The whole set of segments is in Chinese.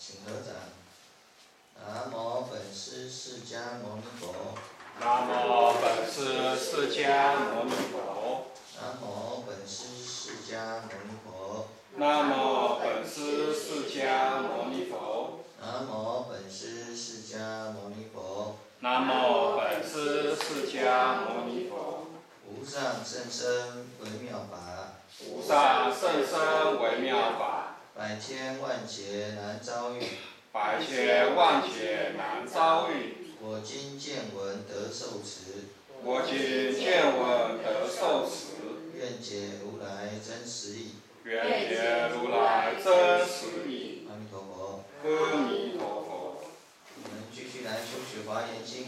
请合掌。南无本师释迦牟尼佛。 南无本师释迦牟尼佛。 南无本师释迦牟尼佛。 南无本师释迦牟尼佛。 南无本师释迦牟尼佛。 南无本师释迦牟尼佛。 无上甚深微妙法。 无上甚深微妙法。 百千万劫难遭遇。 百千万劫难遭遇。 我今见闻得受持。 我今见闻得受持。 愿解如来真实义。 愿解如来真实义。 阿弥陀佛。 阿弥陀佛。 我们继续来修学华严经。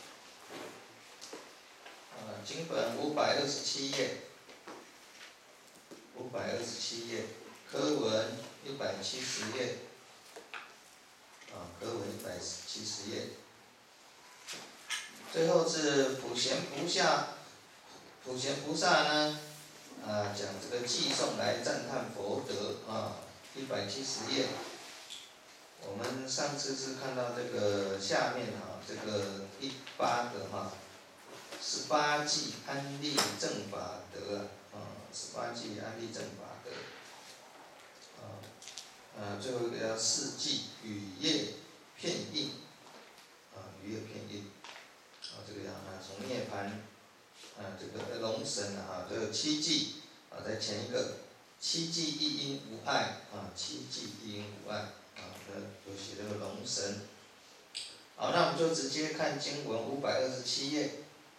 经本527页，527页，科文170页，科文170页。最后是普贤菩萨呢，讲这个偈颂来赞叹佛德170页。我们上次是看到这个下面这个第8个18偈安立正法德18偈安立正法德。最后一个叫4偈雨夜片印，雨夜片印。这个从涅槃，这个龙神都有7偈，在前一个7偈一因无碍7偈一因无碍有写这个龙神。好，那我们就直接看经文527页。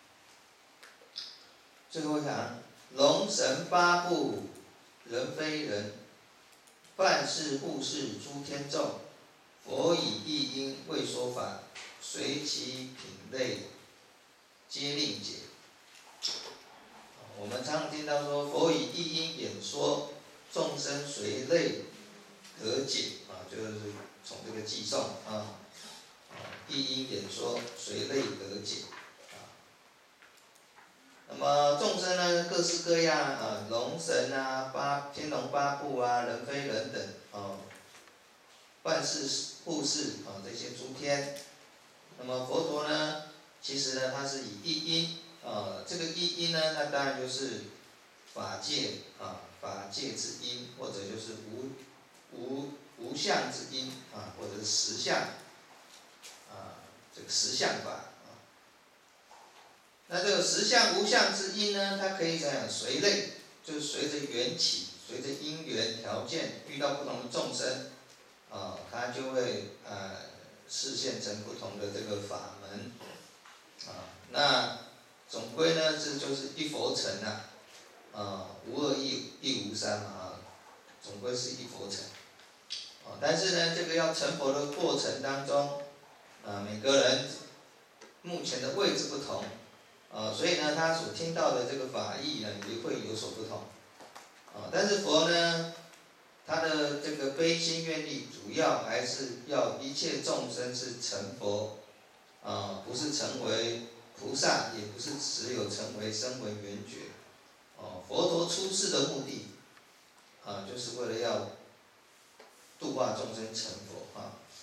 最后讲龙神八部人非人，犯事护事诸天众，佛以一因为说法，随其品类皆令解。我们常听到说佛以一因演说，众生随类得解就是从这个偈颂一因演说，随类得解。那么众生呢，各式各样龙神天龙八部人非人等犯事护事这些诸天。那么佛陀呢，其实呢，他是以一因这个一因呢，那当然就是法界法界之因，或者就是无相之因或者是实相这个实相法。那这个实相无相之因呢，它可以讲随类，就是随着缘起，随着因缘条件，遇到不同的众生它就会示现成不同的这个法门那总归呢，这就是一佛乘无二亦无三总归是一佛乘但是呢，这个要成佛的过程当中每个人目前的位置不同所以呢，他所听到的这个法义呢，也会有所不同但是佛呢，他的这个悲心愿力，主要还是要一切众生是成佛不是成为菩萨，也不是只有成为声闻缘觉佛陀出世的目的就是为了要度化众生成佛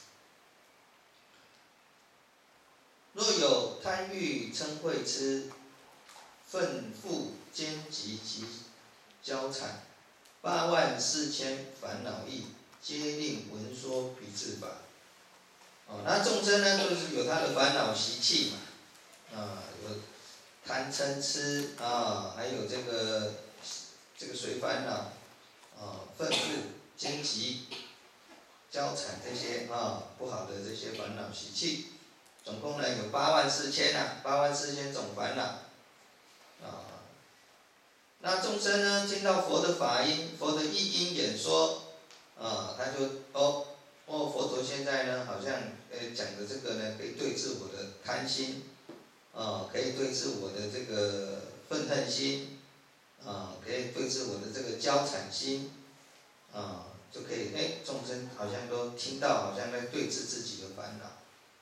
若有贪欲嗔恚痴，愤覆奸嫉及骄谄84000烦恼意，皆令闻说彼智法那众生呢，就是有他的烦恼习气有贪嗔痴还有这个随烦恼愤覆奸嫉骄谄这些不好的这些烦恼习气。总共呢有84000种烦恼那众生呢，听到佛的法音，佛的一因演说他就佛陀现在呢，好像讲的这个呢，可以对治我的贪心可以对治我的这个愤恨心可以对治我的这个骄谄心就可以众生好像都听到，好像在对治自己的烦恼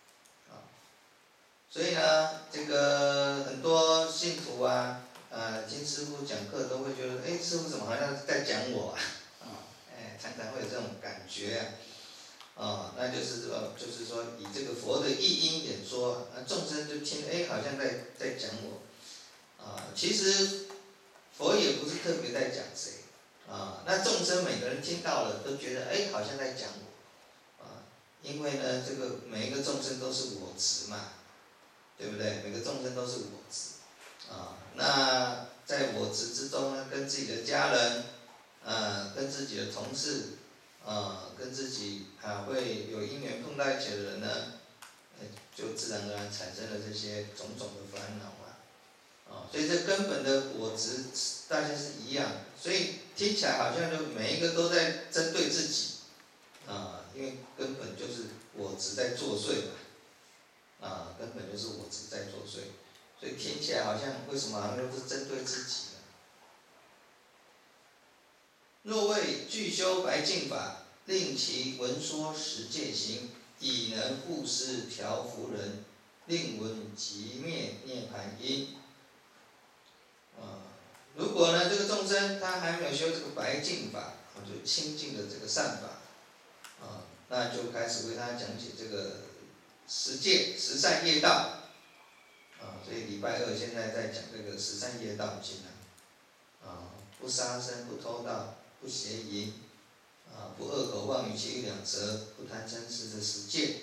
所以呢，这个很多信徒听师父讲课都会觉得，师父怎么好像在讲我常常会有这种感觉那那就是说以这个佛的意音演说，众生就听，好像在讲我，其实佛也不是特别在讲谁，那众生每个人听到了都觉得，好像在讲我，因为呢，这个每一个众生都是我执嘛，对不对？每个众生都是我执，那在我执之中呢，跟自己的家人，跟自己的同事，跟自己会有因缘碰到一起的人呢，就自然而然产生了这些种种的烦恼嘛，所以这根本的我执大家是一样，所以听起来好像就每一个都在针对自己，因为根本就是我执在作祟嘛，根本就是我执在作祟，所以听起来好像为什么好像都是针对自己呢？若为具修白净法，令其闻说十戒行，以能布施调伏人，令闻即灭涅盘因。如果呢这个众生他还没有修这个白净法，就清净的这个善法，那就开始为他讲解这个十戒十善业道，所以礼拜二现在在讲这个十善业道经不杀生，不偷盗，不邪淫，不恶口妄语绮语两舌，不贪嗔痴这十戒。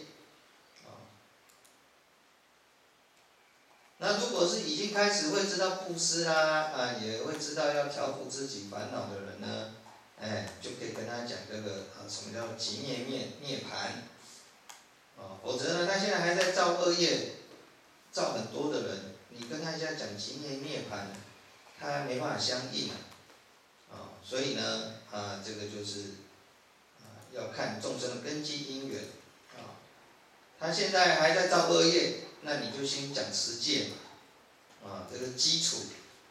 那如果是已经开始会知道布施啦，也会知道要调伏自己烦恼的人呢，就可以跟他讲这个什么叫即灭涅盘，否则呢，他现在还在造恶业，造很多的人，你跟他一下讲即灭涅盘，他没办法相应所以呢，这个就是要看众生的根基因缘他现在还在造恶业，那你就先讲十戒嘛，这个基础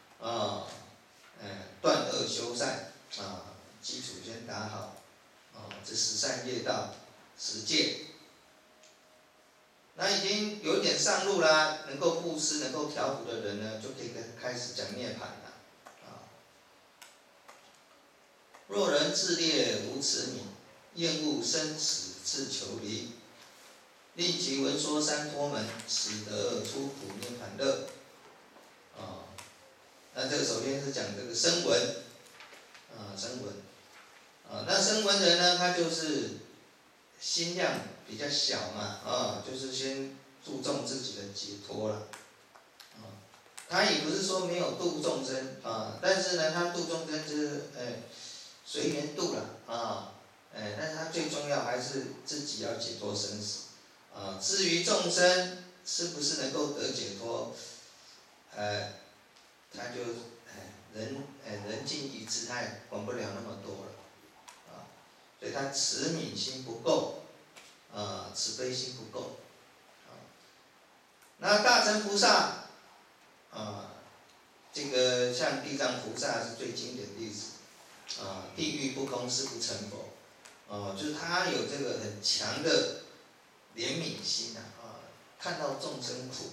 断恶修善基础先打好这十善业道十戒，那已经有一点上路啦，能够布施能够调伏的人呢，就可以开始讲涅槃了若人自劣无慈悯，厌恶生死自求离，令其闻说三托门，使得出苦涅盘乐。那这个首先是讲这个声闻，声闻，那声闻人呢，他就是心量比较小嘛，就是先注重自己的解脱了，他也不是说没有度众生但是呢，他度众生就是随缘度了但是他最重要还是自己要解脱生死至于众生是不是能够得解脱，他就人尽已知，他也管不了那么多了所以他慈悯心不够慈悲心不够那大乘菩萨这个像地藏菩萨是最经典的例子地狱不空誓不成佛就是他有这个很强的怜悯心看到众生苦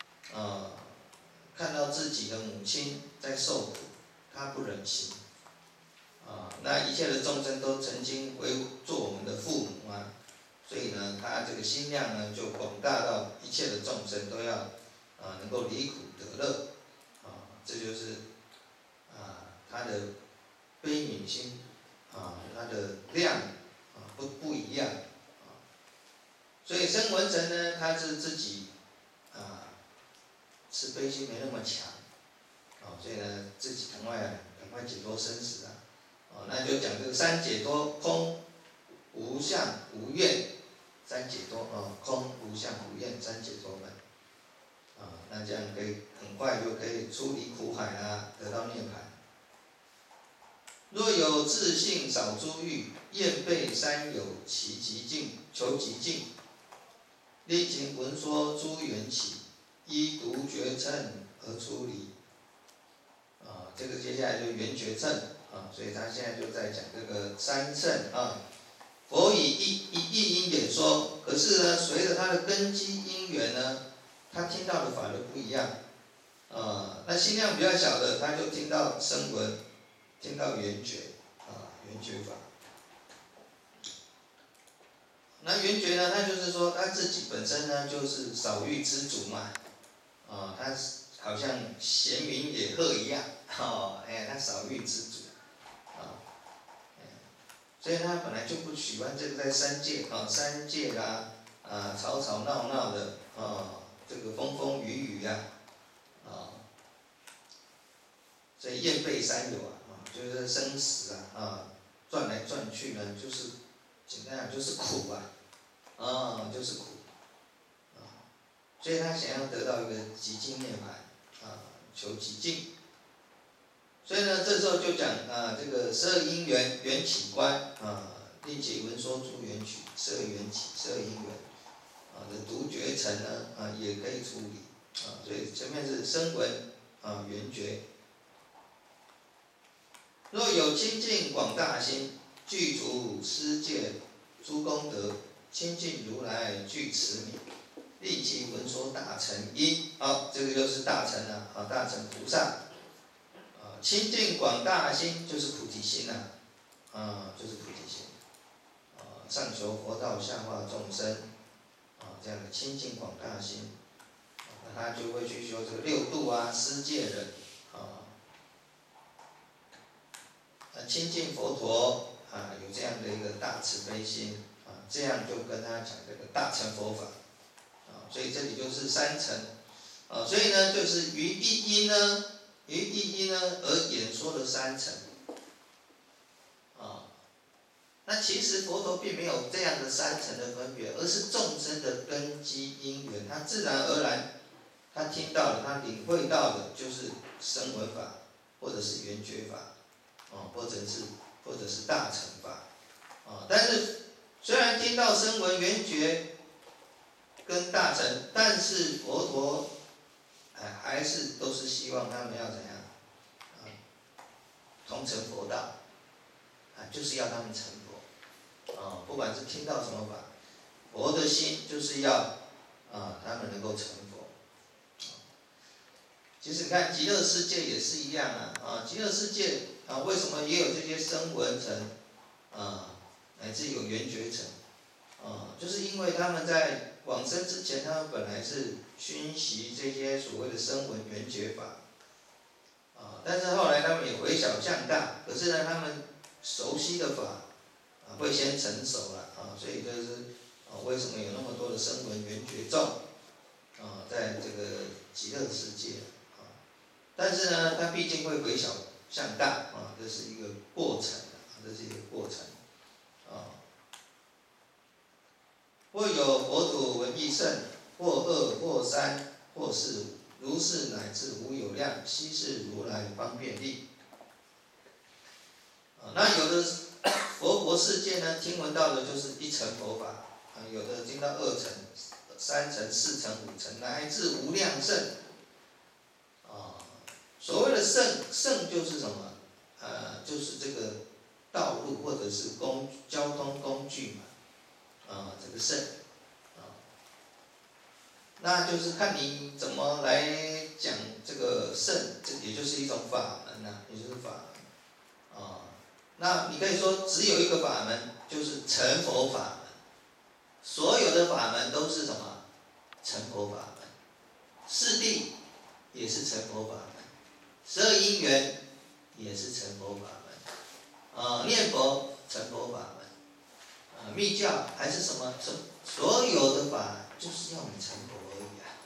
看到自己的母亲在受苦，他不忍心那一切的众生都曾经做我们的父母所以呢，他这个心量呢就广大到一切的众生都要能够离苦得乐这就是他的悲悯心他的量不一样所以声闻乘呢，他是自己慈悲心没那么强所以呢，自己赶快解脱生死那就讲这个三解脱：空、无相、无愿。三解脱空、无相、无愿三解脱门那这样可以很快就可以出离苦海得到涅槃。若有自性少诸欲，厌背三有其极尽，求极尽，令其闻说诸缘起，依独觉乘而出离这个接下来就缘觉乘所以他现在就在讲这个三乘佛以一因演说，可是呢，随着他的根基因缘呢，他听到的法就不一样那心量比较小的，他就听到声闻，听到缘觉缘觉法。 那圆觉呢，他就是说他自己本身呢就是少欲知足嘛，他好像闲云野鹤一样，他少欲知足，所以他本来就不喜欢这个在三界啦，吵吵闹闹的，这个风风雨雨呀，所以厌废三有就是生死转来转去呢，就是简单讲就是苦就是苦，所以他想要得到一个极尽涅槃，求极尽。所以呢，这时候就讲这个十二因缘缘起观令其文说诸缘起，十二缘起，十二因缘的独觉乘呢也可以处理所以前面是声闻缘觉。若有清净广大心，具足施戒诸功德，亲近如来具持名，令其闻说大乘因。这个就是大乘了大乘菩萨。清净广大心就是菩提心就是菩提心。上求佛道，下化众生这样的清净广大心，他就会去修这个六度施戒忍亲近佛陀有这样的一个大慈悲心这样就跟他讲这个大乘佛法所以这里就是三乘所以呢，就是于一因呢而演说了三乘那其实佛陀并没有这样的三乘的分别，而是众生的根基因缘，他自然而然他听到了，他领会到的就是声闻法，或者是缘觉法或者是大乘法但是虽然听到声闻缘觉跟大乘，但是佛陀还是都是希望他们要怎样同成佛道就是要他们成佛不管是听到什么法，佛的心就是要他们能够成佛其实你看极乐世界也是一样极乐世界为什么也有这些声闻乘乃至有缘觉乘就是因为他们在往生之前，他们本来是熏习这些所谓的声闻缘觉法但是后来他们也回小向大，可是呢，他们熟悉的法会先成熟了所以这是为什么有那么多的声闻缘觉众在这个极乐世界但是呢，它毕竟会回小向大这是一个过程这是一个过程或有佛土闻义胜，或二或三或四如是乃至无有量，悉是如来方便力那有的佛国世界呢，听闻到的就是一乘佛法有的听到二乘、三乘、四乘、五乘，乃至无量胜所谓的胜就是什么就是这个道路或者是交通工具嘛这个胜那就是看你怎么来讲这个胜，这也就是一种法门也就是法门那你可以说只有一个法门，就是成佛法门，所有的法门都是什么？成佛法门，四谛也是成佛法门，十二因缘也是成佛法门念佛成佛法门密教还是什么所有的法就是要你成佛而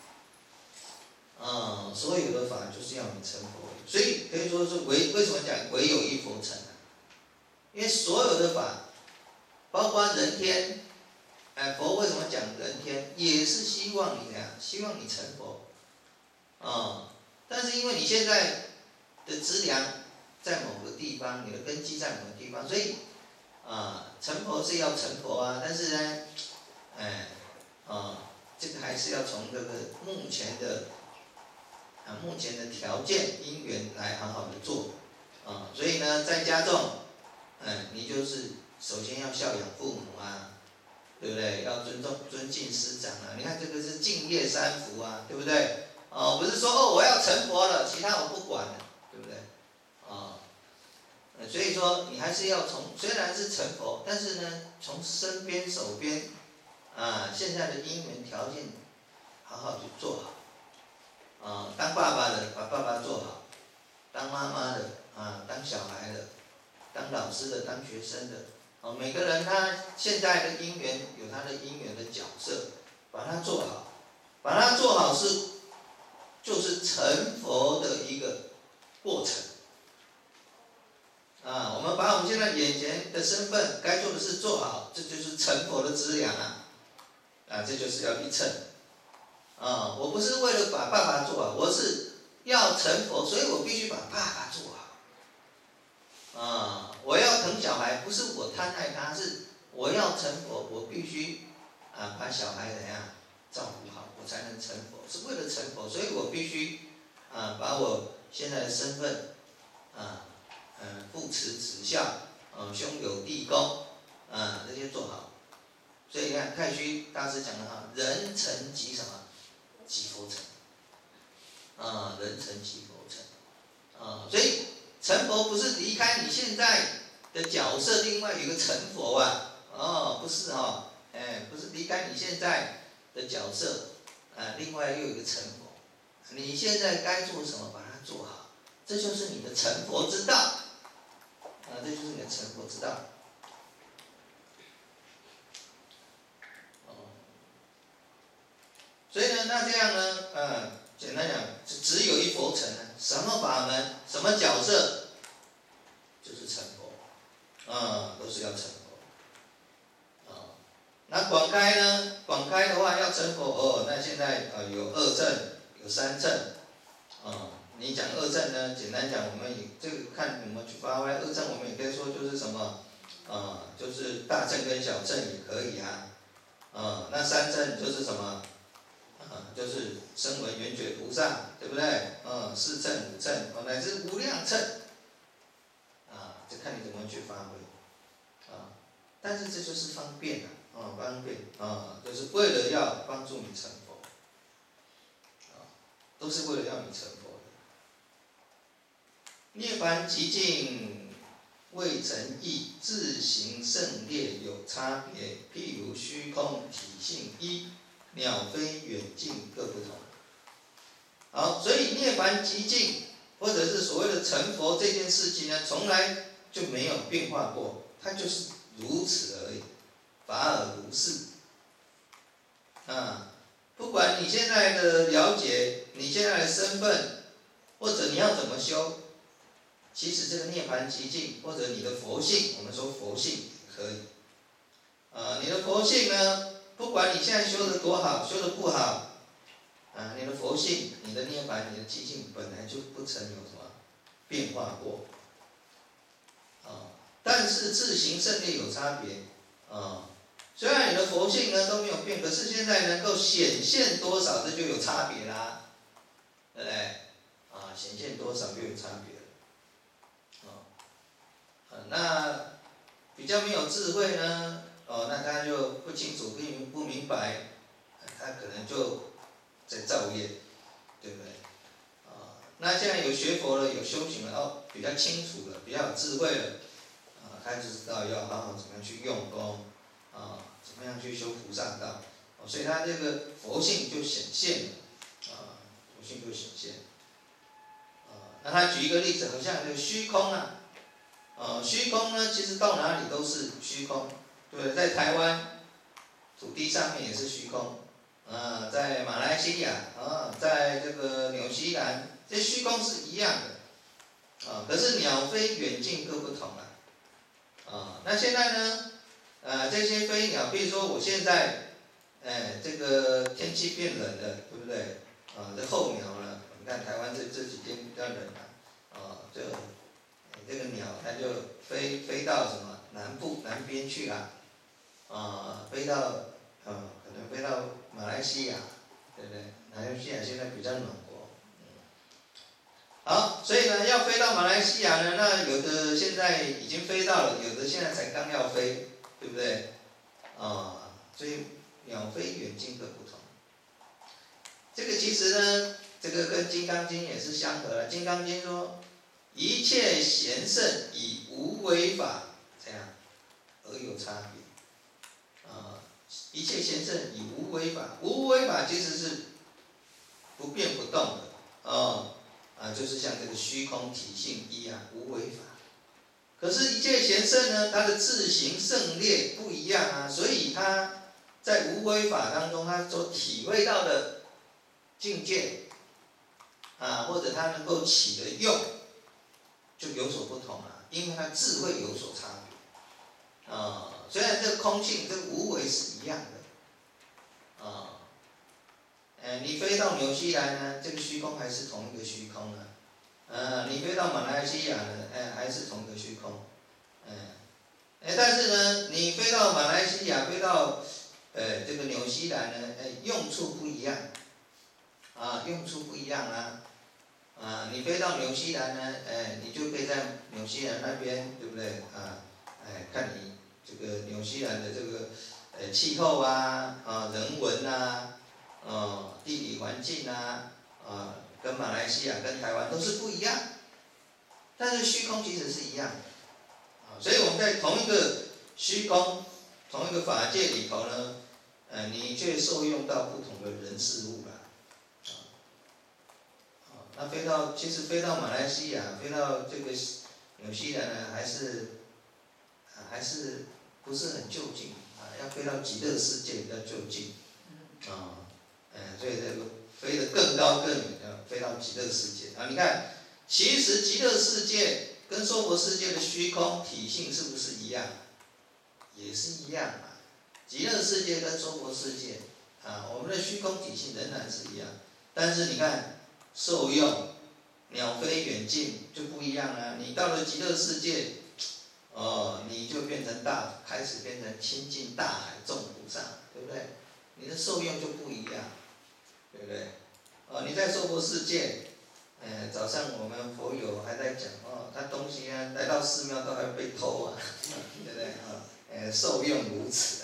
已所有的法就是要你成佛而已，所以可以说是为什么讲唯有一佛成因为所有的法，包括人天佛为什么讲人天，也是希望你怎样？希望你成佛但是因为你现在的资粮在某个地方，你的根基在某个地方，所以成佛是要成佛但是呢这个还是要从这个目前的条件因缘来好好的做所以呢，在家中你就是首先要孝养父母对不对？要尊敬师长你看这个是敬业三福对不对？不是说我要成佛了，其他我不管了，对不对？所以说你还是要从虽然是成佛，但是呢，从身边手边现在的因缘条件好好去做好，当爸爸的把爸爸做好，当妈妈的当小孩的，当老师的，当学生的，每个人他现在的因缘有他的因缘的角色，把它做好，把它做好就是成佛的一个过程。我们把我们现在眼前的身份该做的事做好，这就是成佛的资粮这就是要一乘。我不是为了把爸爸做好，我是要成佛，所以我必须把爸爸做好。我要疼小孩，不是我贪爱他，是我要成佛，我必须把小孩怎样照顾好，我才能成佛。是为了成佛，所以我必须把我现在的身份父慈子孝，兄友弟恭，这些做好。所以你看太虚大师讲的哈，人成即什么？即佛成。人成即佛成。所以成佛不是离开你现在的角色，另外有一个成佛不是不是离开你现在的角色，另外又有一个成佛。你现在该做什么，把它做好，这就是你的成佛之道。这就是你的成佛之道。所以呢，那这样呢，简单讲，只有一佛成什么法门，什么角色，就是成佛，都是要成佛。那广开呢？广开的话要成佛那现在有二乘，有三乘。你讲二乘呢，简单讲，我们也这个看怎么去发挥。二乘我们也可以说就是什么，就是大乘跟小乘也可以那三乘就是什么？就是声闻缘觉菩萨，对不对？四乘五乘乃至无量乘，就看你怎么去发挥但是这就是方便方便就是为了要帮助你成佛都是为了要你成佛的。涅槃极境未成意，自行胜劣有差别，譬如虚空体性一，鸟飞远近各不同。好，所以涅槃极境，或者是所谓的成佛这件事情呢，从来就没有变化过，它就是如此而已，法尔如是。不管你现在的了解，你现在的身份，或者你要怎么修，其实这个涅槃极境，或者你的佛性，我们说佛性也可以。你的佛性呢，不管你现在修的多好，修的不好，你的佛性，你的涅槃，你的极境本来就不曾有什么变化过。但是自行胜劣有差别。虽然你的佛性呢都没有变，可是现在能够显现多少，这就有差别啦，对不对？显现多少就有差别了。那比较没有智慧呢，那他就不清楚、不明白，他可能就在造业，对不对？那现在有学佛了，有修行了，比较清楚了，比较有智慧了，他就知道要好好怎么样去用功，怎么样去修菩萨道，所以他这个佛性就显现了，佛性就显现。那他举一个例子，好像这个虚空虚空呢，其实到哪里都是虚空，对不对？在台湾土地上面也是虚空，在马来西亚在这个纽西兰，这虚空是一样的，可是鸟飞远近各不同那现在呢，这些飞鸟，比如说我现在，这个天气变冷了，对不对？这候鸟呢，你看台湾这几天比较冷这个鸟它就飞到什么南边去飞到可能飞到马来西亚，对不对？马来西亚现在比较暖和。好，所以呢，要飞到马来西亚呢，那有的现在已经飞到了，有的现在才刚要飞，对不对？所以鸟飞远近各不同。这个其实呢，这个跟《金刚经》也是相合的。《金刚经》说，一切贤圣以无为法这样而有差别。 一切贤圣以无为法，无为法其实是不变不动的就是像这个虚空体性一样无为法。可是，一切贤圣呢，它的自行胜劣不一样啊，所以它在无为法当中，他所体会到的境界或者他能够起的用，就有所不同了，因为他智慧有所差别虽然这个空性、这个无为是一样的你飞到纽西兰呢，这个虚空还是同一个虚空你飞到马来西亚呢，还是同一个虚空但是呢，你飞到马来西亚，飞到这个纽西兰呢，用处不一样用处不一样你飞到纽西兰呢，你就可以在纽西兰那边，对不对看你这个纽西兰的这个气候人文地理环境跟马来西亚、跟台湾都是不一样，但是虚空其实是一样的所以我们在同一个虚空、同一个法界里头呢，你却受用到不同的人事物那其实飞到马来西亚，飞到这个纽西兰呢，还是不是很就近要飞到极乐世界比较就近所以这个飞得更高更远，要飞到极乐世界你看，其实极乐世界跟娑婆世界的虚空体性是不是一样？也是一样极乐世界跟娑婆世界我们的虚空体性仍然是一样，但是你看受用鸟飞远近就不一样你到了极乐世界你就开始变成亲近大海众菩萨，对不对？你的受用就不一样，对不对你在娑婆世界早上我们佛友还在讲他东西来到寺庙都还被偷对不对受用如此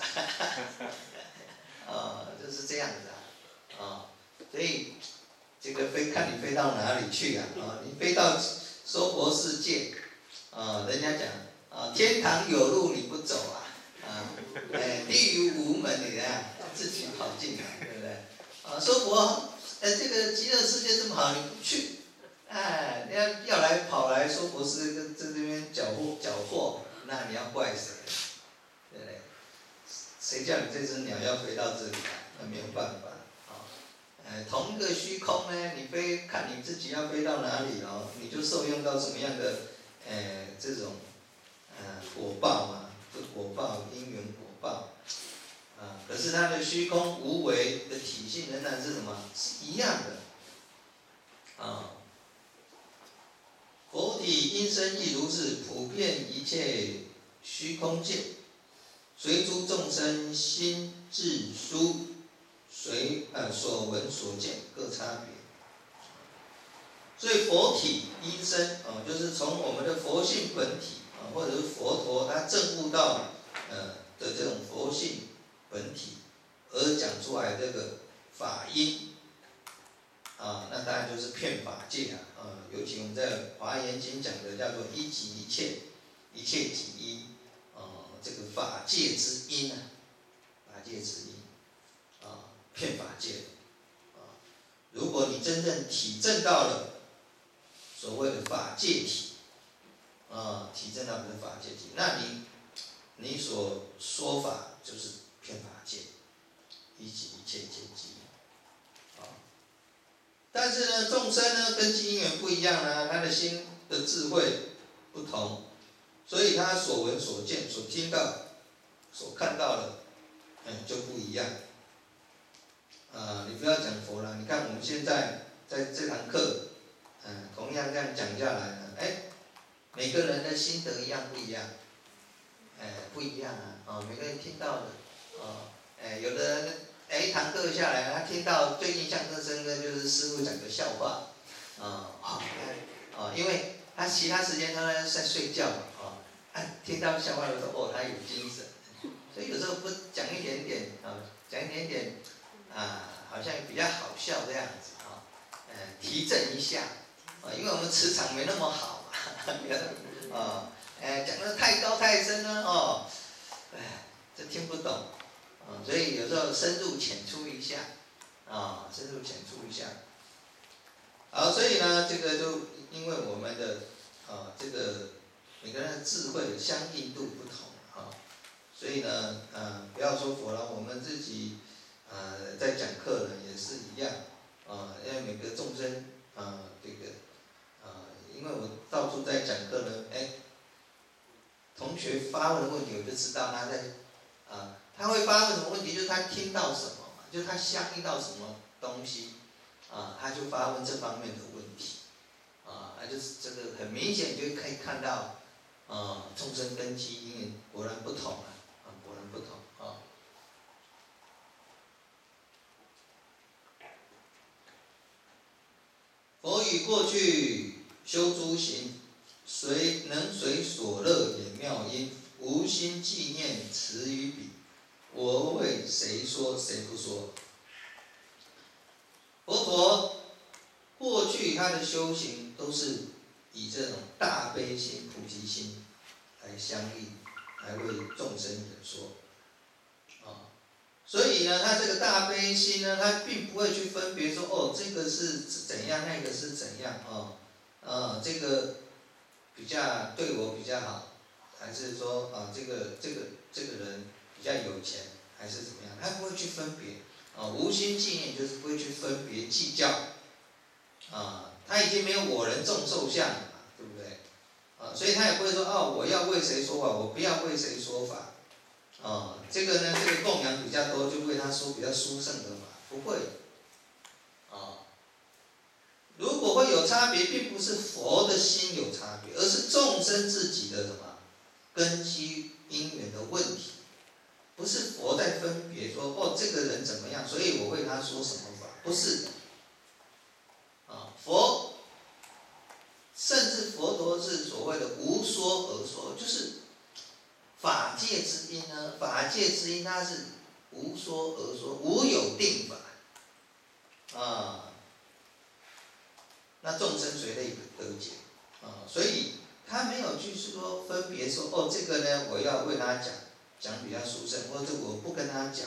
就是这样子所以这个看你飞到哪里去你飞到娑婆世界人家讲天堂有路你不走地狱无门你自己跑进来，对不对娑婆这个极乐世界这么好你不去你要跑来娑婆世界在这边缴获，那你要怪谁？对不对？谁叫你这只鸟要飞到这里来？那没有办法同一个虚空呢，你看你自己要飞到哪里你就受用到什么样的这种果报这果报因缘果报可是它的虚空无为的体性仍然是什么？是一样的佛体因身亦如是，普遍一切虚空界，随诸众生心智殊，随所闻所见各差别。所以佛体因身就是从我们的佛性本体或者是佛陀他证悟到的这种佛性本体而讲出来这个法音那当然就是遍法界尤其我们在《华严经》讲的叫做一即一切，一切即一这个法界之音法界之音遍法界如果你真正体证到了所谓的法界体体证到的法界体，那你所说法就是遍法界，一即一切皆即但是呢，众生呢根基因缘不一样他的心的智慧不同，所以他所闻所见、所听到、所看到的，就不一样。你不要讲佛了，你看我们现在在这堂课，同样这样讲下来呢，每个人的心得一样不一样？不一样每个人听到的，有的人。一堂课下来，他听到最印象更深的就是师父讲的笑话，因为他其他时间他在睡觉听到笑话的时候，他有精神，所以有时候不讲一点点讲一点点好像比较好笑这样子提振一下因为我们磁场没那么好讲得太高太深了这听不懂所以有时候深入浅出一下，深入浅出一下。好，所以呢，这个就因为我们的这个每个人的智慧相应度不同所以呢，不要说佛了，我们自己在讲课呢也是一样因为每个众生这个因为我到处在讲课呢，同学发问的问题，我就知道他在他会发问什么问题，就是他听到什么嘛，就是他相应到什么东西他就发问这方面的问题就是这个很明显，你就可以看到众生根基因缘果然不同果然不同佛语过去修诸行，能随所乐演妙音，无心纪念词语彼，我为谁说谁不说？佛陀过去他的修行都是以这种大悲心、普及心来相应，来为众生演说所以呢，他这个大悲心呢，他并不会去分别说这个是怎样，那个是怎样这个比较对我比较好，还是说这个人比较有钱，还是怎么样？他不会去分别无心纪念就是不会去分别计较他已经没有我人众受相了嘛，对不对所以他也不会说我要为谁说法，我不要为谁说法这个呢，这个供养比较多，就为他说比较殊胜的法，不会如果会有差别，并不是佛的心有差别，而是众生自己的什么根基因缘的问题，不是佛在分别说这个人怎么样，所以我为他说什么法，不是的佛甚至佛陀是所谓的无说而说，就是法界之音呢，法界之音它是无说而说，无有定法那众生随类得解所以他没有去说分别说这个呢我要为他讲比较殊胜，或者我不跟他讲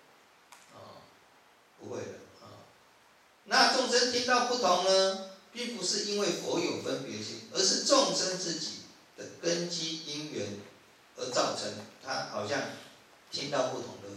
不会的那众生听到不同呢，并不是因为佛有分别心，而是众生自己的根基因缘而造成，他好像听到不同的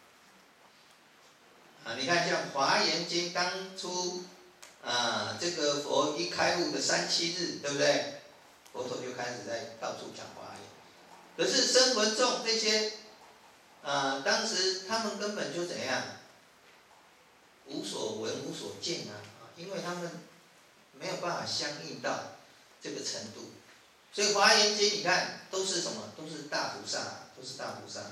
法你看像《华严经》当初这个佛一开悟的3、7日，对不对？佛陀就开始在到处讲华严。可是声闻众这些当时他们根本就怎样，无所闻无所见因为他们没有办法相应到这个程度，所以《华严经》你看都是什么？都是大菩萨，都是大菩萨。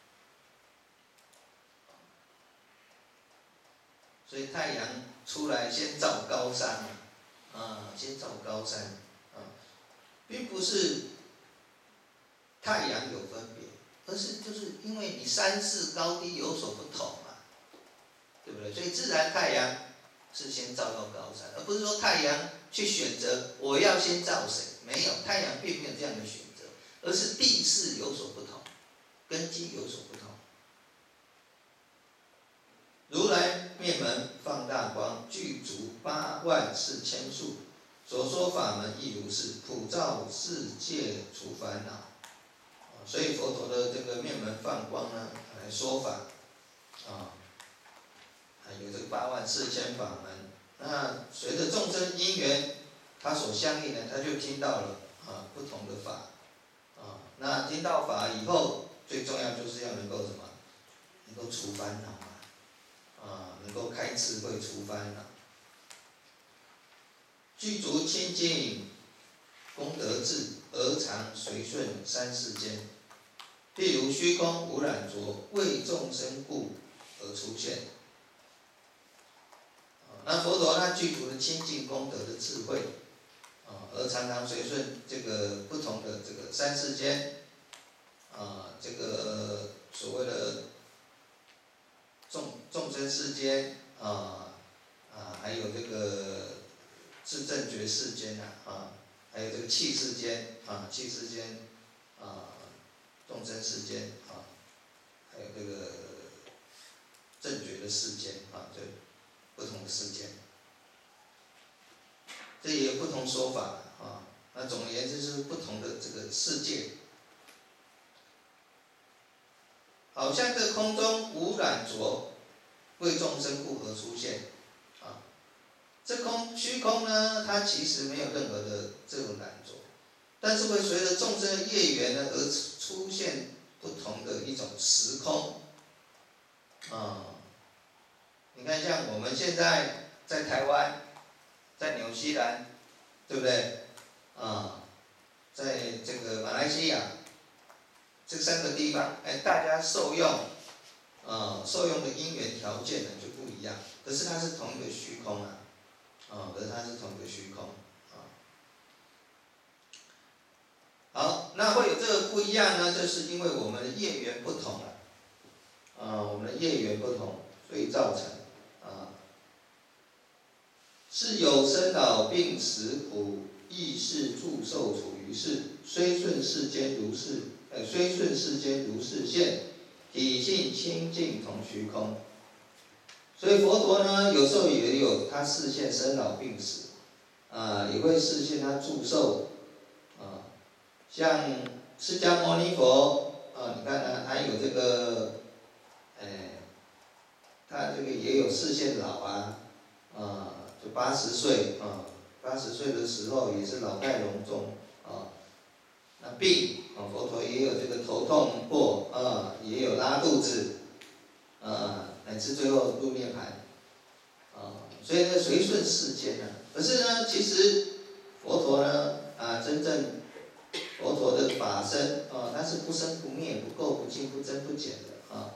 所以太阳出来先照高山先照高山并不是太阳有分别，而是就是因为你山势高低有所不同对不对？所以自然太阳是先照到高山，而不是说太阳去选择我要先照谁，没有，太阳并没有这样的选择，而是地势有所不同，根基有所不同。如来面门放大光，具足84000数，所说法门亦如是，普照世界除烦恼所以佛陀的这个面门放光呢，来说法有这个84000法门。那随着众生因缘，他所相应的，他就听到了不同的法那听到法以后，最重要就是要能够什么？能够除烦恼能够开智慧除烦恼，具足清净功德智，而常随顺3世间。譬如虚空无染浊，为众生故而出现。那佛陀他具足了清净功德的智慧而常常随顺这个不同的这个3世间这个所谓的众生世间还有这个至正觉世间还有这个器世间器世间众生世间还有这个的世间啊，就不同的世间，这也有不同说法啊。那总而言之是不同的这个世界。好像这空中无染浊，为众生故而出现啊。这虚空呢，它其实没有任何的这种染浊，但是会随着众生的业缘呢而出现不同的一种时空啊。你看，像我们现在在台湾，在纽西兰，对不对？啊，在这个马来西亚，这3个地方，大家受用的因缘条件呢就不一样，可是它是同一个虚空啊，可是它是同一个虚空啊。好，那会有这个不一样呢，就是因为我们的业缘不同了，我们的业缘不同，所以造成是有生老病死苦，亦是祝受处于世，虽顺世间如是现，体性清净同虚空。所以佛陀呢，有时候也有他示现生老病死，也会示现他祝寿，像释迦牟尼佛，你看呢，他有这个，他这个也有示现老就80岁80岁的时候也是老态龙钟那病佛陀也有这个头痛过也有拉肚子乃至最后入涅槃所以呢随顺世间可是呢，其实佛陀呢真正佛陀的法身它是不生不灭、不垢不净、不增不减的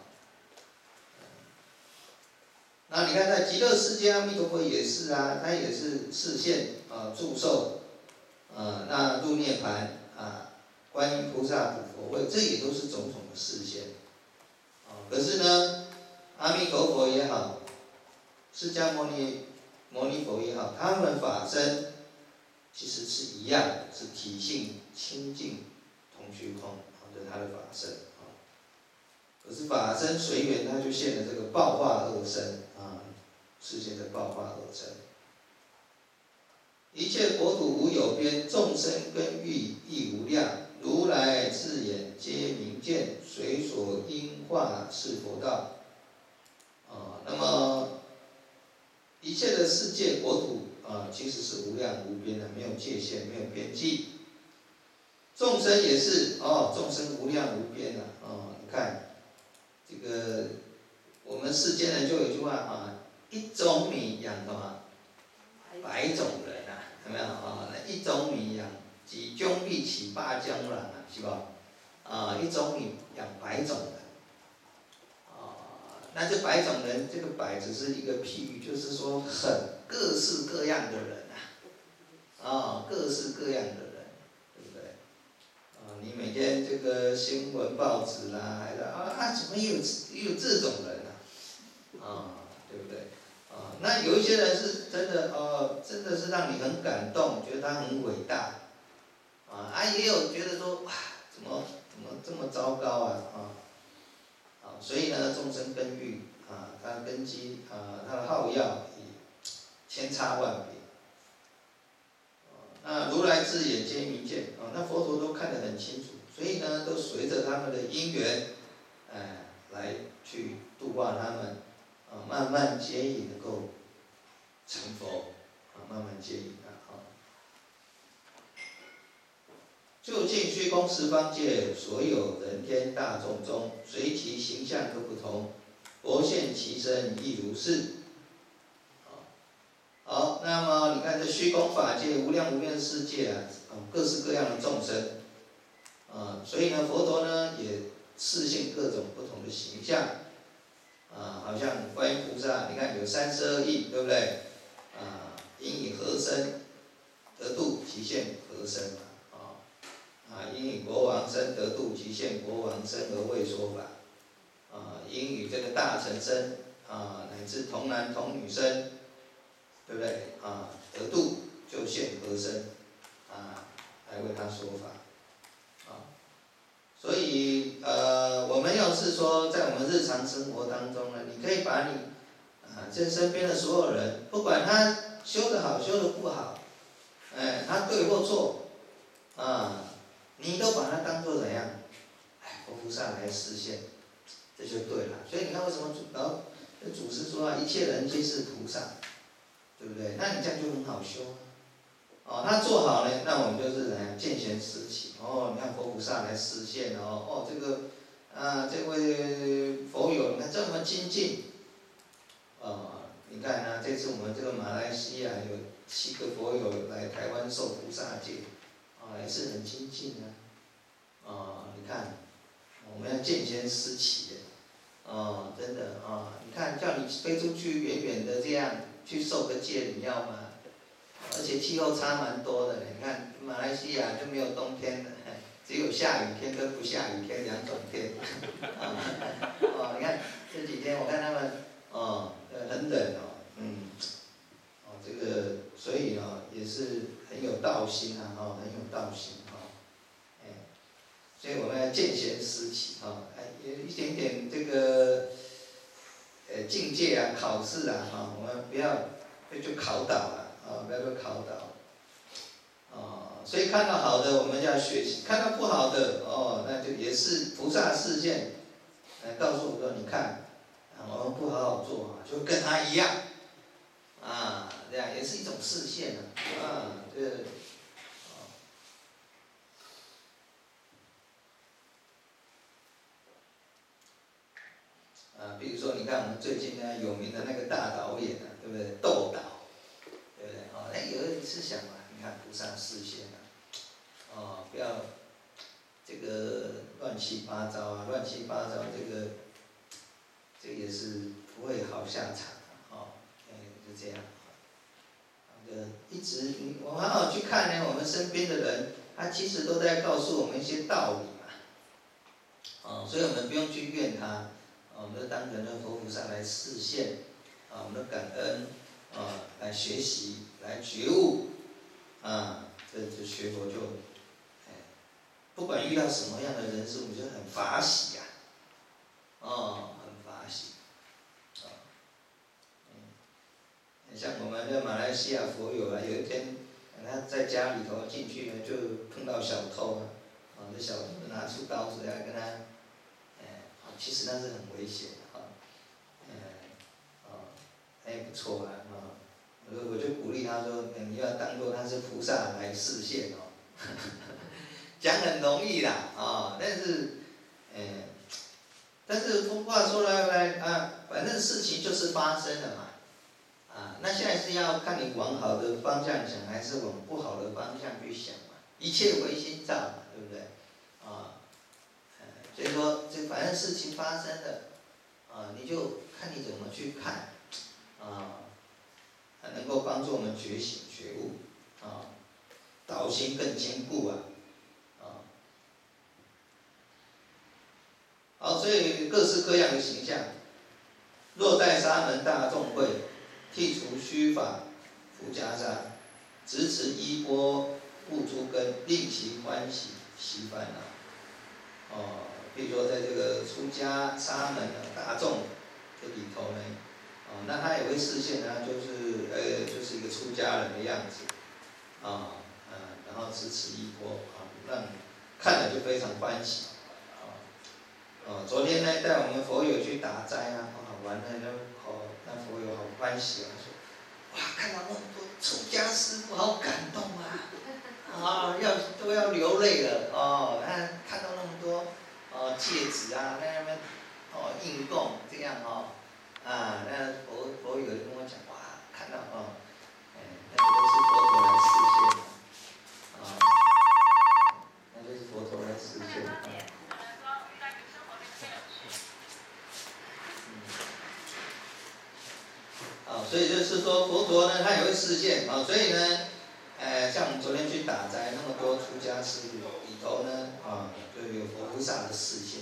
那你看，在极乐世界，阿弥陀佛也是他也是示现祝寿那入涅槃观音菩萨补佛位，这也都是种种的示现可是呢，阿弥陀佛也好，释迦牟尼佛也好，他们法身其实是一样，是体性清净同虚空这是他的法身可是法身随缘，他就现了这个报化二身示现的报化二身。一切国土无有边，众生根欲亦无量，如来智眼皆明见，随所应化是佛道那么一切的世界国土其实是无量无边的，没有界限，没有边际。众生也是众生无量无边你看这个我们世间人就有一句话一种米养什么100种人有没有那一种米养几种米起8种人是吧一种米养100种人那这100种人，这个100只是一个譬喻，就是说很各式各样的人各式各样的人，对不对你每天这个新闻报纸啦，还是怎么也有这种人对不对那有一些人是真的真的是让你很感动，觉得他很伟大也有觉得说哇，怎么这么糟糕所以呢，众生根欲他的根基他的好药千差万别那如来智眼皆明见那佛陀都看得很清楚，所以呢，都随着他们的因缘来去度化他们慢慢皆已能够成佛慢慢皆已究竟虚空十方界所有人天大众中，随其形象各不同，佛现其身亦如是好，那么你看这虚空法界无量无边的世界各式各样的众生所以呢，佛陀呢也示现各种不同的形象好像观音菩萨，你看有32亿，对不对因以何身得度，其现何身因以国王身得度，其现国王身而为说法因以这个大乘身乃至童男童女身，对不对得度就现何身来为他说法所以我们要是说在我们日常生活当中呢，你可以把你这身边的所有人，不管他修得好，修得不好，他对或错，你都把他当作怎样？佛菩萨来示现，这就对了。所以你看，为什么祖师说一切人皆是菩萨，对不对？那你这样就很好修他做好呢，那我们就是怎样见贤思齐。你看佛菩萨来示现这位佛友，你看这么精进，你看这次我们这个马来西亚有7个佛友来台湾受菩萨戒，也是很精进你看，我们要见贤思齐真的你看叫你飞出去远远的这样去受个戒，你要吗？而且气候差蛮多的，你看马来西亚就没有冬天的，只有下雨天跟不下雨天2种天。你看这几天我看他们很冷这个所以也是很有道心很有道心所以我们要见贤思齐有一点点这个境界考试我们不要就考倒了不要被考倒所以看到好的我们就要学习，看到不好的那就也是菩萨示现来告诉我说，你看我们不好好做就跟他一样这样也是一种示现这个比如说你看我们最近有名的那个大导演对不对？窦导，对不对？有一次想你看菩萨示现不要这个乱七八糟这个也是不会好下场就这样一直我们好好去看呢，我们身边的人，他其实都在告诉我们一些道理所以我们不用去怨他我们就当成佛菩萨来示现我们的感恩来学习，来觉悟这学佛就不管遇到什么样的人事物，就很法喜很法喜像我们的马来西亚佛友有一天他在家里头进去就碰到小偷这小偷拿出刀子来跟他其实那是很危险的不错我就鼓励他说，你要当作他是菩萨来示现讲很容易啦但是话说来反正事情就是发生了嘛那现在是要看你往好的方向想，还是往不好的方向去想嘛？一切唯心造嘛，对不对？所以说反正事情发生了你就看你怎么去看能够帮助我们觉醒觉悟道心更坚固好，所以各式各样的形象，若在沙门大众会，剔除须法，伏袈裟，直持衣钵，不诸根，令其欢喜，息烦恼。比如说在这个出家沙门大众这里头呢，那他也会示现就是一个出家人的样子然后直持衣钵让看了就非常欢喜昨天呢带我们佛友去打斋玩了那佛友好欢喜说哇看到那么多出家师父好感动都要流泪了看到那么多戒指在那边应供这样那佛友就跟我讲哇看到那个都是佛陀来示现那就是佛陀来示现所以就是说佛陀呢他也会示现所以呢像我们昨天去打斋那么多出家师父里头呢就有佛菩萨的示现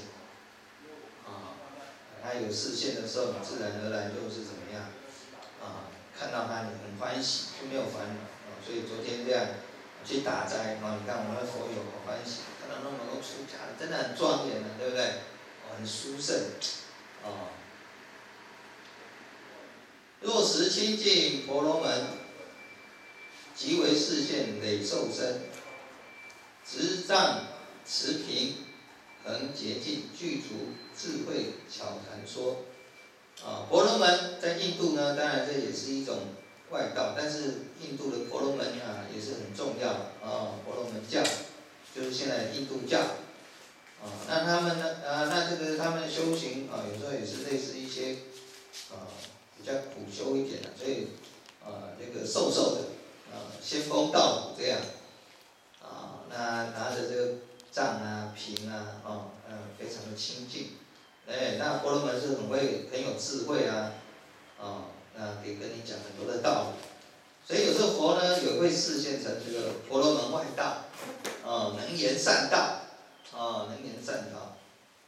他有示现的时候自然而然就是怎么样看到他你很欢喜就没有烦恼所以昨天这样去打斋你看我们的佛友好欢喜看到那么多出家的真的很庄严对不对很殊胜若时亲近婆罗门，即为示现累受身，执杖持平，恒洁净，具足智慧巧谈说。婆罗门在印度呢，当然这也是一种外道，但是印度的婆罗门也是很重要婆罗门教就是现在的印度教那他们呢那这个他们的修行有时候也是类似一些比较苦修一点的，所以这个瘦瘦的仙风道骨这样那拿着这个杖瓶非常的清净。那婆罗门是很有智慧那可以跟你讲很多的道理。所以有时候佛呢也会示现成这个婆罗门外道，能言善道，能言善道。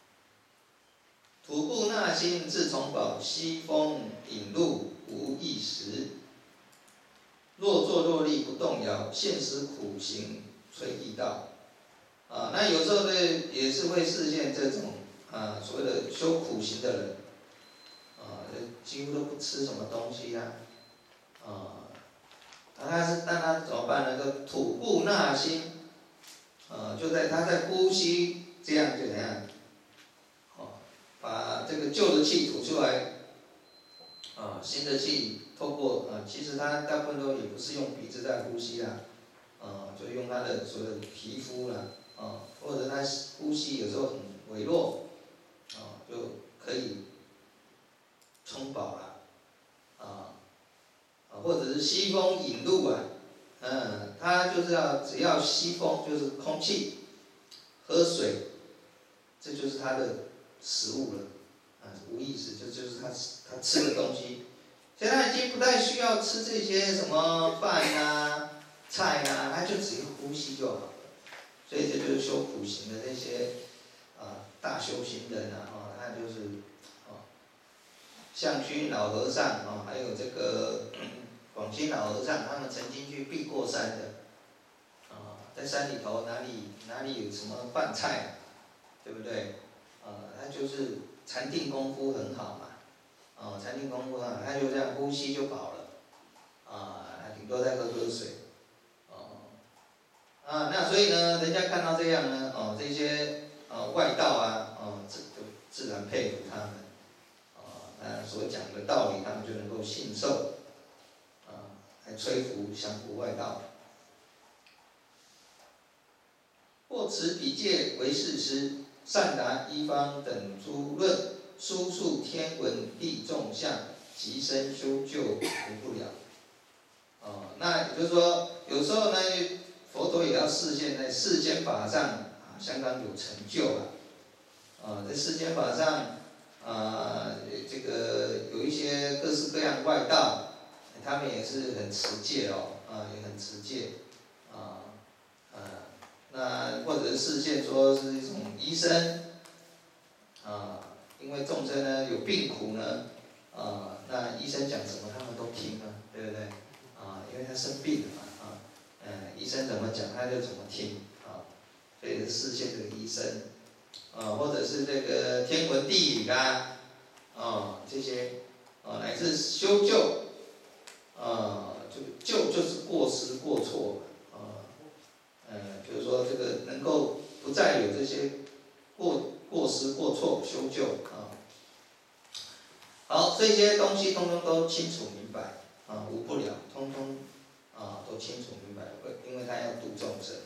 吐故纳新自从宝，西风引路无一时。若坐若立不动摇，现实苦行催易道。那有时候呢也是会示现这种所谓的修苦行的人，几乎都不吃什么东西那他怎么办呢？就吐故纳新，就他在呼吸，这样就怎样，把这个旧的气吐出来，新的气透过其实他大部分都也不是用鼻子在呼吸就用他的所有的皮肤或者他呼吸有时候很微弱，就可以充饱了，或者是吸风引路他就是只要吸风就是空气，喝水，这就是他的食物了，无意识就是他吃的东西，所以他已经不太需要吃这些什么饭菜他就只要呼吸就好了。所以这就是修苦行的那些大修行人他就是象君老和尚还有这个广钦老和尚，他们曾经去避过山的在山里头哪里有什么饭菜，对不对？他就是禅定功夫很好嘛，禅定功夫他就这样呼吸就饱了，顶多再喝水。那所以呢，人家看到这样呢，这些外道就自然佩服他们，那所讲的道理他们就能够信受，来吹拂降服外道。或持比戒为事师，善达一方等诸论，书述天文地众相，即身修就无不了。那也就是说，有时候呢，佛陀也要示现在世间法上相当有成就在世间法上这个有一些各式各样外道，他们也是很持戒也很持戒那或者是示现说是一种医生因为众生呢有病苦呢那医生讲什么他们都听对不对因为他生病了嘛医生怎么讲他就怎么听所以是示现这个医生或者是这个天文地理这些乃至修救就是过失过错就是说这个能够不再有这些过失过错修救好，这些东西通通都清楚明白无不了，通通都清楚明白，因为他要度众生。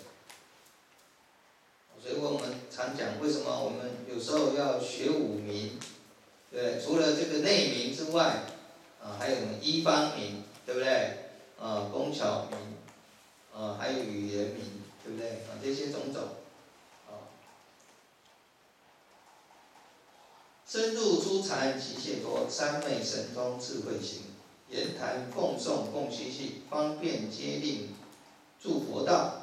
所以我们常讲，为什么我们有时候要学五明？对，除了这个内明之外，还有一方明，对不对？工巧明，还有语言明，对不对？这些种种，深入初禅即解脱，三昧神通智慧行，言谈奉诵共嬉戏，方便接令助佛道。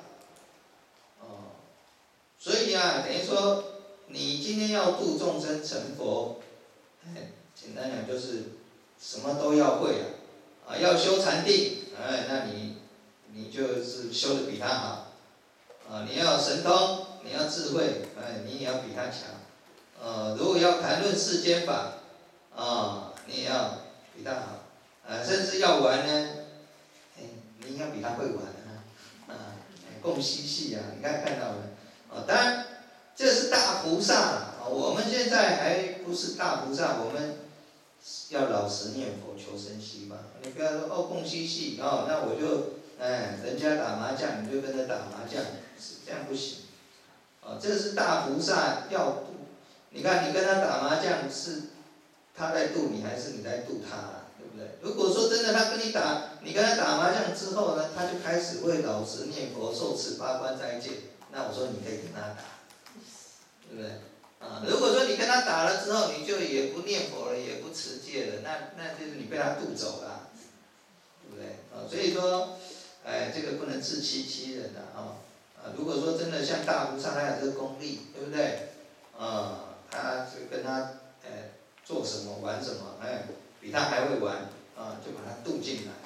所以等于说，你今天要度众生成佛，简单讲就是什么都要会要修禅定，那你就是修得比他好，你要有神通，你要智慧，你也要比他强，如果要谈论世间法，你也要比他好， 是要玩呢，你应该比他会玩共嬉戏啊，你看到了当然这是大菩萨我们现在还不是大菩萨，我们要老实念佛求生西嘛。你不要说共嬉戏那我就人家打麻将你就跟着打麻将，这样不行这是大菩萨要度。你看你跟他打麻将是他在度你还是你在度他对不对？如果说真的你跟他打麻将之后呢，他就开始会老实念佛受持八关斋戒，那我说你可以跟他打，对不对？如果说你跟他打了之后，你就也不念佛了，也不持戒了，那就是你被他渡走了，对不对？所以说，这个不能自欺欺人如果说真的像大菩萨他有这个功力，对不对？他就跟他做什么玩什么，比他还会玩就把他渡进来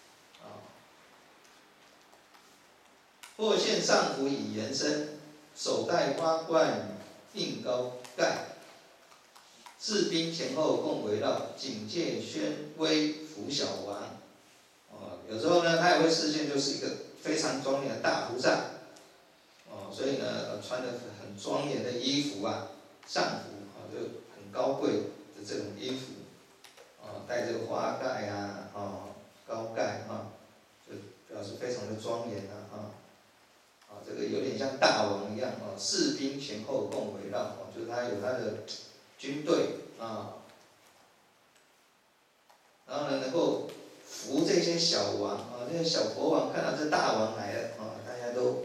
或现上服以延伸，手戴花冠印高盖，士兵前后共围绕，警戒宣威服小王。有时候呢，他也会示现就是一个非常庄严的大菩萨。所以呢，穿的很庄严的衣服上服就很高贵的这种衣服，戴这个花盖高盖就表示非常的庄严这个有点像大王一样士兵前后共围绕就是他有他的军队然后呢能够服这些小王这些小国王看到这大王来了大家都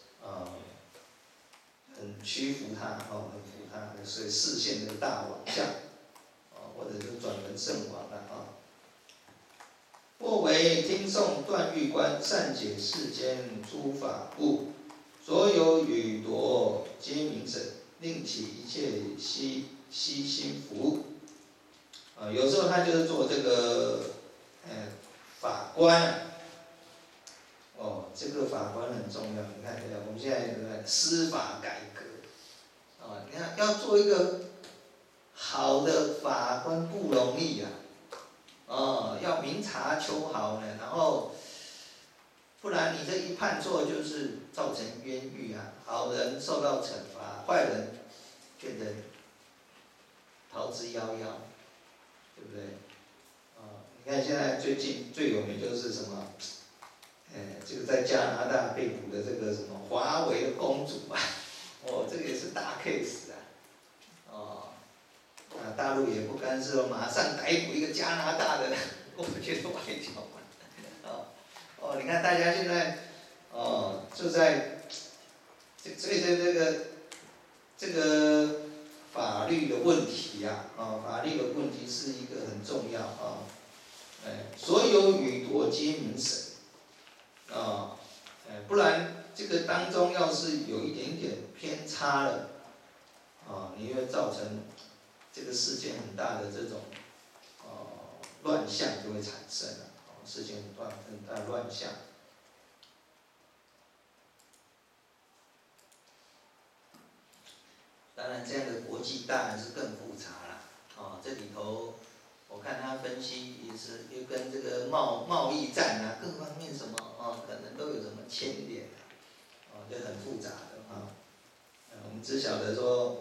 很屈服他很服他，所以示现这个大王像或者是转轮圣王或为听诵断欲观，善解世间诸法部，所有语夺皆明审，令其一切悉心服有时候他就是做这个法官这个法官很重要。你看我们现在司法改革你看要做一个好的法官不容易要明察秋毫呢，然后不然你这一判错就是造成冤狱好人受到惩罚，坏人变得逃之夭夭，对不对？你看现在最近最有名就是什么？这个在加拿大被捕的这个什么华为的公主这个也是大 case 大陆也不干涉，马上逮捕一个加拿大的我觉得外交官你看大家现在就在这个法律的问题法律的问题是一个很重要所有语夺皆明审不然这个当中要是有一点点偏差了你会造成这个世间很大的这种乱象就会产生了世间很大的乱象。当然这样的国际当然是更复杂了这里头我看他分析也是又跟这个贸易战各方面什么可能都有什么牵连就很复杂的我们只晓得说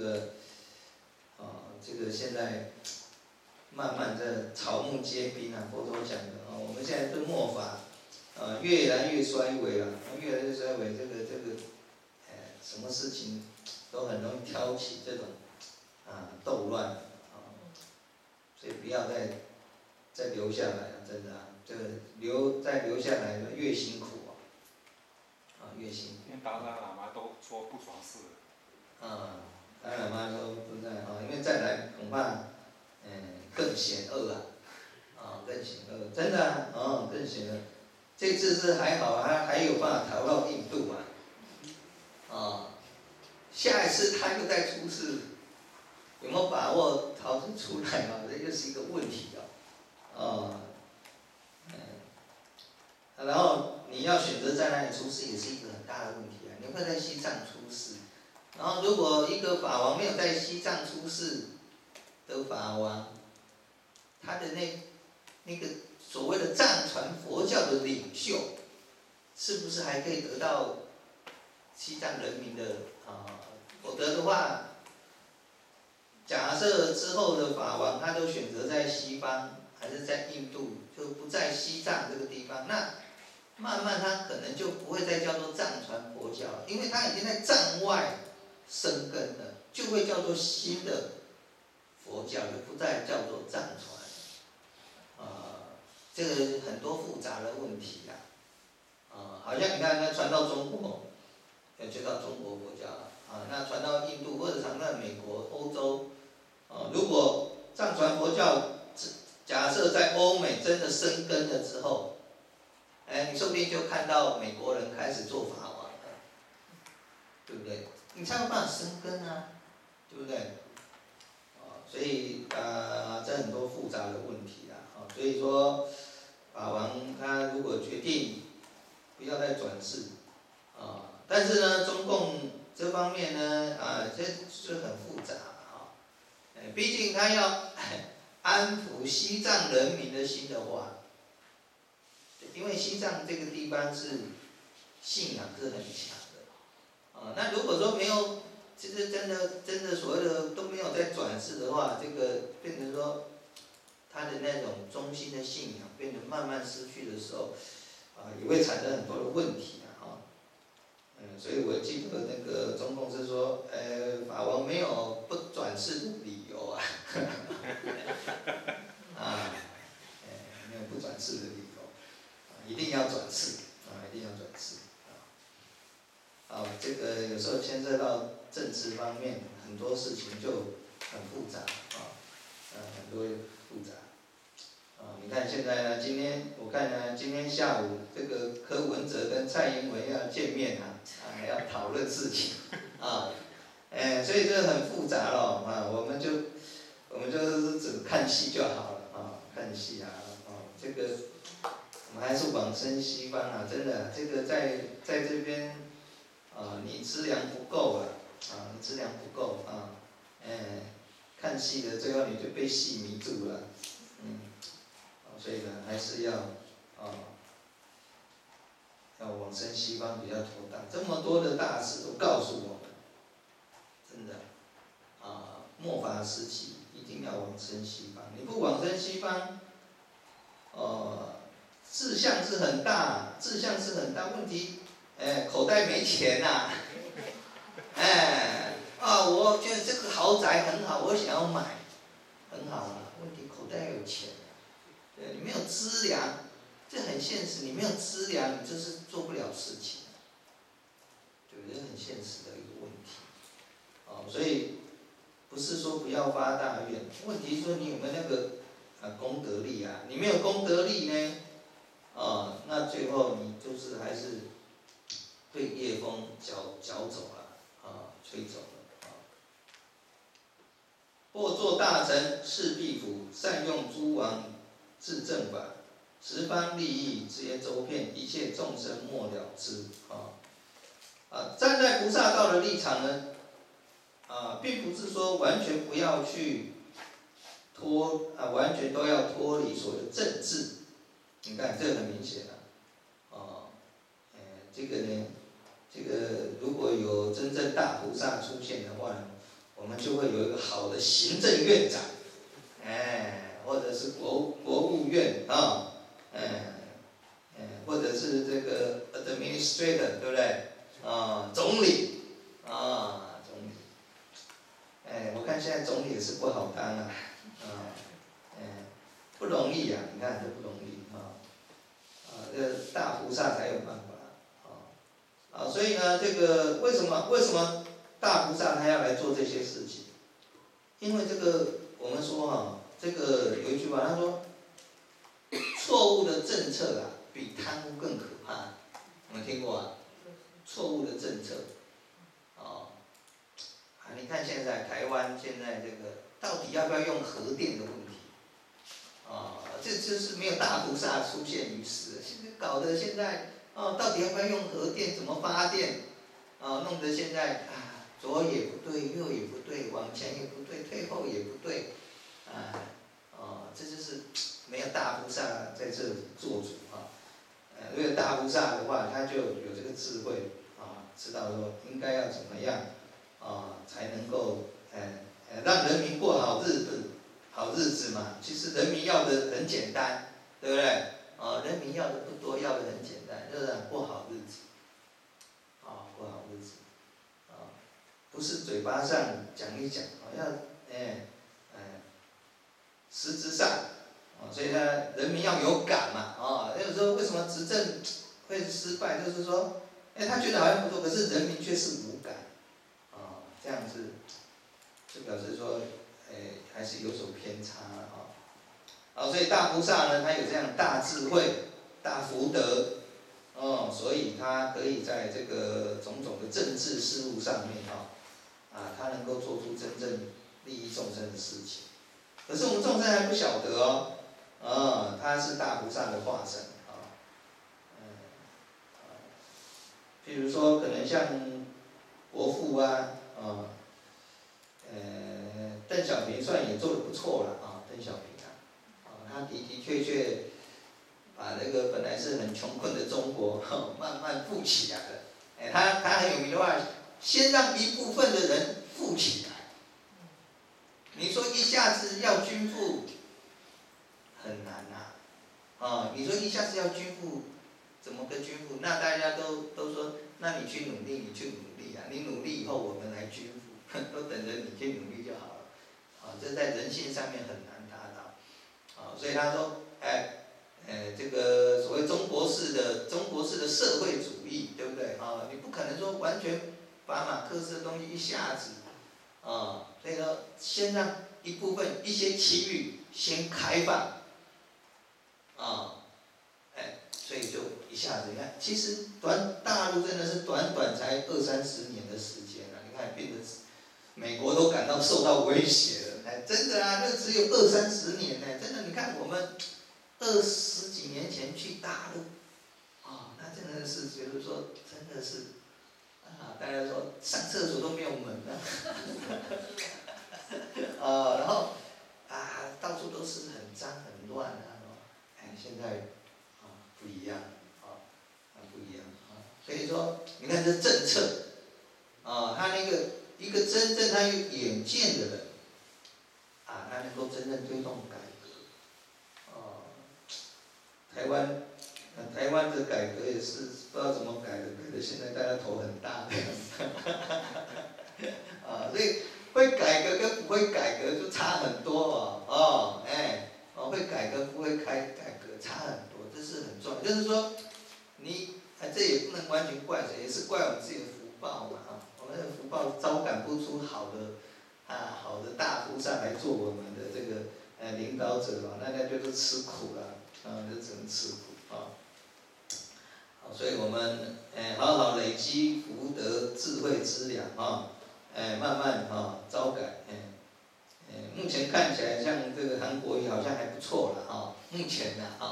这个现在慢慢的草木皆兵佛陀讲的我们现在对末法越来越衰微了，越来越衰微，这个什么事情都很容易挑起这种斗乱所以不要再留下来了，真的这个再留下来越辛苦越辛苦。 连达赖喇嘛都说不爽事达赖喇嘛说不在因为再来恐怕更险恶更险恶，真的更险恶。这次是还好还有办法逃到印度下一次他又再出事，有没有把握逃得出来这就是一个问题然后你要选择在哪里出事，也是一个很大的问题你会在西藏出事，然后如果一个法王没有在西藏出事的法王，他的那个所谓的藏传佛教的领袖，是不是还可以得到西藏人民的否则的话，假设之后的法王他都选择在西方，还是在印度，就不在西藏这个地方，那慢慢他可能就不会再叫做藏传佛教了，因为他已经在藏外生根了，就会叫做新的佛教，就不再叫做藏传。这个很多复杂的问题啦。好像你看，那传到中国，就到中国佛教了那传到印度或者传到美国、欧洲，如果藏传佛教假设在欧美真的生根了之后，你说不定就看到美国人开始做法王了，对不对？你才有办法生根啊，对不对？所以这很多复杂的问题啦。所以说，法王他如果决定不要再转世，但是呢，中共这方面呢，这是很复杂毕竟他要安抚西藏人民的心的话，因为西藏这个地方是信仰是很强的，那如果说没有，其实真的所谓的都没有在转世的话，这个变成说他的那种中心的信仰变得慢慢失去的时候，也会产生很多的问题所以我记得那个中共是说，法王没有不转世的理由没有不转世的理由，一定要转世一定要转世这个有时候牵涉到政治方面，很多事情就很复杂很多复杂你看现在呢，今天我看呢，今天下午这个柯文哲跟蔡英文要见面还要讨论事情所以这很复杂咯我们就是只看戏就好了看戏这个我们还是往生西方真的这个在这边你资粮不够你资粮不够看戏的最后你就被戏迷住了所以呢，还是要往生西方比较妥当。这么多的大师都告诉我们，真的末法时期一定要往生西方。你不往生西方，志向是很大，问题，口袋没钱我觉得这个豪宅很好，我想要买，很好问题口袋要有钱。你没有资粮，这很现实。你没有资粮，你就是做不了事情，对不对？很现实的一个问题。所以不是说不要发大愿，问题是说你有没有那个功德力你没有功德力呢，那最后你就是还是被业风搅走了，吹走了。或作大臣，事必福，善用诸王治正法，十方利益，直接周遍，一切众生莫了之站在菩萨道的立场呢，并不是说完全不要去完全都要脱离所谓的政治。你看，这个很明显这个呢，这个如果有真正大菩萨出现的话呢，我们就会有一个好的行政院长，或者是国务院或者是这个 administrator， 对不对？总理总理，我看现在总理也是不好当不容易你看这不容易这大菩萨才有办法所以呢，这个为什么大菩萨他要来做这些事情？因为这个我们说这个有一句话，他说错误的政策比贪污更可怕。有没有听过错误的政策你看现在台湾现在这个到底要不要用核电的问题这就是没有大菩萨出现于世，现在搞得现在到底要不要用核电？怎么发电？弄得现在左也不对，右也不对，往前也不对，退后也不对，这就是没有大菩萨在这里做主啊。因为大菩萨的话，他就有这个智慧啊，知道说应该要怎么样啊，才能够让人民过好日子嘛。其实人民要的很简单，对不对？人民要的不多，要的很简单，就是过好日子，过好日子，不是嘴巴上讲一讲，要实质上，所以呢，人民要有感嘛，有时候为什么执政会失败，就是说，他觉得好像不错，可是人民却是无感，这样子，就表示说，还是有所偏差了所以大菩萨呢，他有这样大智慧、大福德，所以他可以在这个种种的政治事务上面他能够做出真正利益众生的事情。可是我们众生还不晓得他是大菩萨的化身譬如说可能像国父邓小平算也做得不错了邓小平他的确把那个本来是很穷困的中国慢慢富起来了。他很有名的话，先让一部分的人富起来。你说一下子要均富很难你说一下子要均富，怎么个均富？那大家都说，那你去努力，你努力以后我们来均富，都等着你去努力就好了。这在人性上面很难达到。所以他说，这个所谓中国式的社会主义，对不对？你不可能说完全把马克思的东西一下子。所以说，先让一部分一些区域先开放，所以就一下子，你看，其实大陆真的是短才20-30年的时间你看变得美国都感到受到威胁了，真的这只有20-30年真的，你看我们20几年前去大陆，那真的是觉得说真的是。大家说上厕所都没有门然后到处都是很脏很乱现在不一样不一样所以说你看这政策他那个一个真正他有远见的人他能够真正推动改革台湾的改革也是不知道怎么改的，改的现在大家头很大所以会改革跟不会改革就差很多会改革不会改革差很多，这是很重要。就是说，这也不能完全怪谁，也是怪我们自己的福报嘛我们的福报招感不出好的大菩萨来做我们的这个领导者那大家就是吃苦了就只能吃苦所以我们好好累积福德智慧资粮慢慢招改目前看起来像这个韩国瑜好像还不错了目前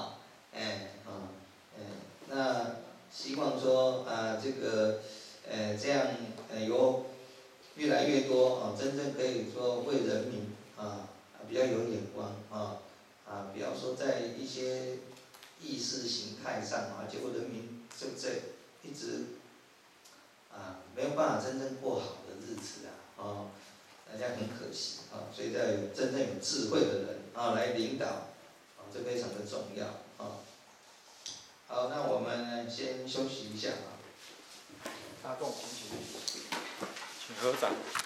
那希望说这个这样有越来越多真正可以说为人民比较有眼光不要说在一些意识形态上结果人民对不对？一直没有办法真正过好的日子大家很可惜所以要有真正有智慧的人来领导这非常的重要好，那我们先休息一下大众请起立，请合掌。